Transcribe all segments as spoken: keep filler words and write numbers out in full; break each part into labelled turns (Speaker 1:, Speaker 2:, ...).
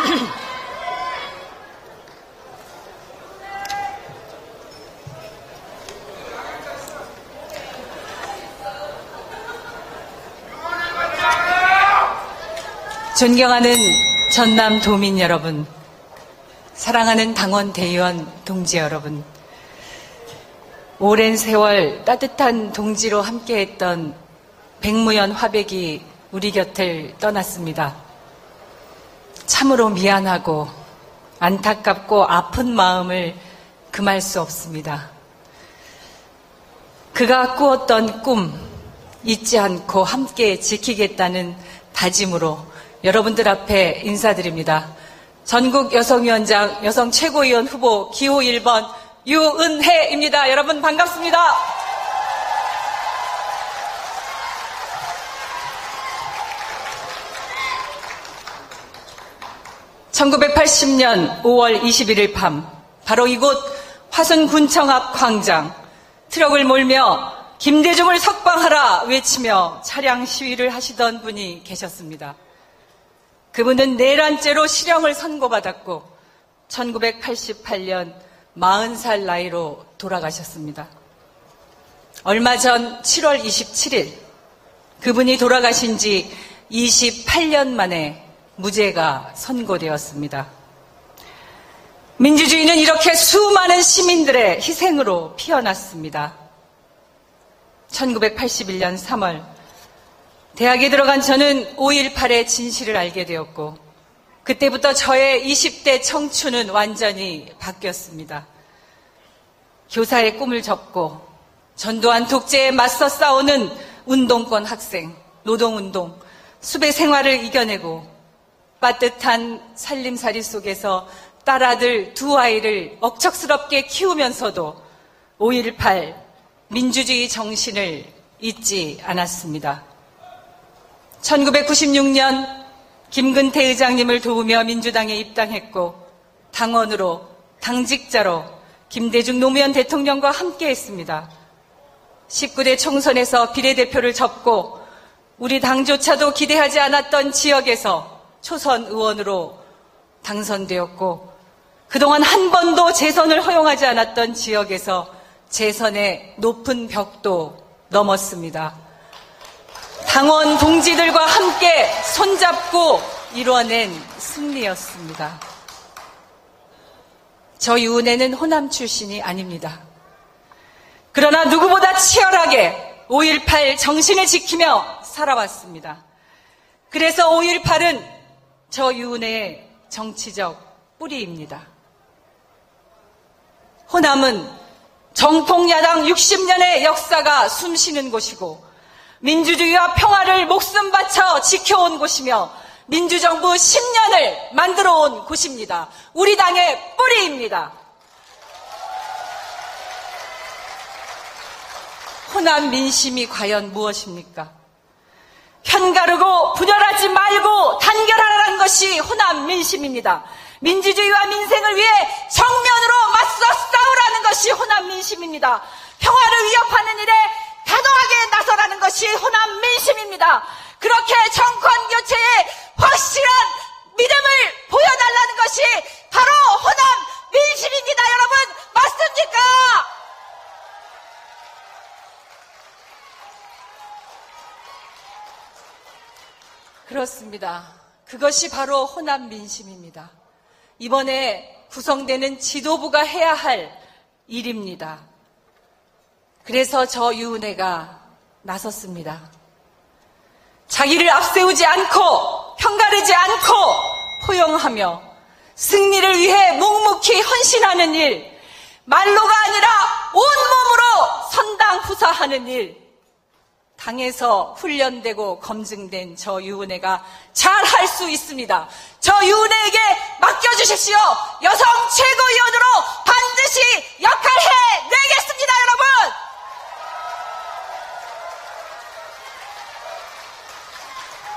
Speaker 1: 존경하는 전남 도민 여러분, 사랑하는 당원 대의원 동지 여러분, 오랜 세월 따뜻한 동지로 함께했던 백무연 화백이 우리 곁을 떠났습니다. 참으로 미안하고 안타깝고 아픈 마음을 금할 수 없습니다. 그가 꾸었던 꿈 잊지 않고 함께 지키겠다는 다짐으로 여러분들 앞에 인사드립니다. 전국 여성위원장 여성 최고위원 후보 기호 일 번 유은혜입니다. 여러분 반갑습니다. 천구백팔십 년 오월 이십일일 밤 바로 이곳 화순군청 앞 광장, 트럭을 몰며 김대중을 석방하라 외치며 차량 시위를 하시던 분이 계셨습니다. 그분은 내란죄로 실형을 선고받았고 천구백팔십팔 년 마흔 살 나이로 돌아가셨습니다. 얼마 전 칠월 이십칠일 그분이 돌아가신 지 이십팔 년 만에 무죄가 선고되었습니다. 민주주의는 이렇게 수많은 시민들의 희생으로 피어났습니다. 천구백팔십일 년 삼월 대학에 들어간 저는 오일팔의 진실을 알게 되었고 그때부터 저의 이십 대 청춘은 완전히 바뀌었습니다. 교사의 꿈을 접고 전두환 독재에 맞서 싸우는 운동권 학생, 노동운동, 수배 생활을 이겨내고 빠듯한 살림살이 속에서 딸아들 두 아이를 억척스럽게 키우면서도 오일팔 민주주의 정신을 잊지 않았습니다. 천구백구십육 년 김근태 의장님을 도우며 민주당에 입당했고 당원으로, 당직자로 김대중 노무현 대통령과 함께했습니다. 십구 대 총선에서 비례대표를 접고 우리 당조차도 기대하지 않았던 지역에서 초선 의원으로 당선되었고 그동안 한 번도 재선을 허용하지 않았던 지역에서 재선의 높은 벽도 넘었습니다. 당원 동지들과 함께 손잡고 이뤄낸 승리였습니다. 저 유은혜는 호남 출신이 아닙니다. 그러나 누구보다 치열하게 오일팔 정신을 지키며 살아왔습니다. 그래서 오일팔은 저 유은혜의 정치적 뿌리입니다. 호남은 정통야당 육십 년의 역사가 숨쉬는 곳이고 민주주의와 평화를 목숨 바쳐 지켜온 곳이며 민주정부 십 년을 만들어 온 곳입니다. 우리 당의 뿌리입니다. 호남 민심이 과연 무엇입니까? 편가르고 분열하지 말고 단결하라는 것이 호남 민심입니다. 민주주의와 민생을 위해 정면으로 맞서 싸우라는 것이 호남 민심입니다. 평화를 위협하는 일에 단호하게 나서라는 것이 호남 민심입니다. 그렇게 정권 교체에 확실한 믿음을 보여달라는 것이 바로 호남 민심입니다. 여러분 맞습니까? 그렇습니다. 그것이 바로 호남 민심입니다. 이번에 구성되는 지도부가 해야 할 일입니다. 그래서 저 유은혜가 나섰습니다. 자기를 앞세우지 않고 편가르지 않고 포용하며 승리를 위해 묵묵히 헌신하는 일, 말로가 아니라 온몸으로 선당후사하는 일, 당에서 훈련되고 검증된 저 유은혜가 잘 할 수 있습니다. 저 유은혜에게 맡겨주십시오. 여성 최고위원으로 반드시 역할해내겠습니다, 여러분.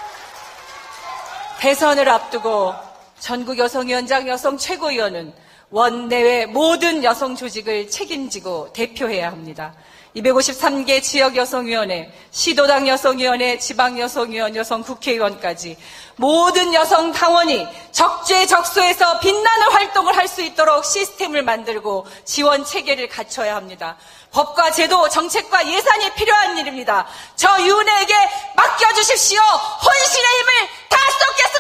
Speaker 1: 대선을 앞두고 전국 여성위원장 여성 최고위원은 원내외 모든 여성 조직을 책임지고 대표해야 합니다. 이백오십삼 개 지역여성위원회, 시도당 여성위원회, 지방여성위원, 여성국회의원까지 모든 여성 당원이 적재적소에서 빛나는 활동을 할 수 있도록 시스템을 만들고 지원 체계를 갖춰야 합니다. 법과 제도, 정책과 예산이 필요한 일입니다. 저 유은혜에게 맡겨주십시오. 혼신의 힘을 다 쏟겠습니다.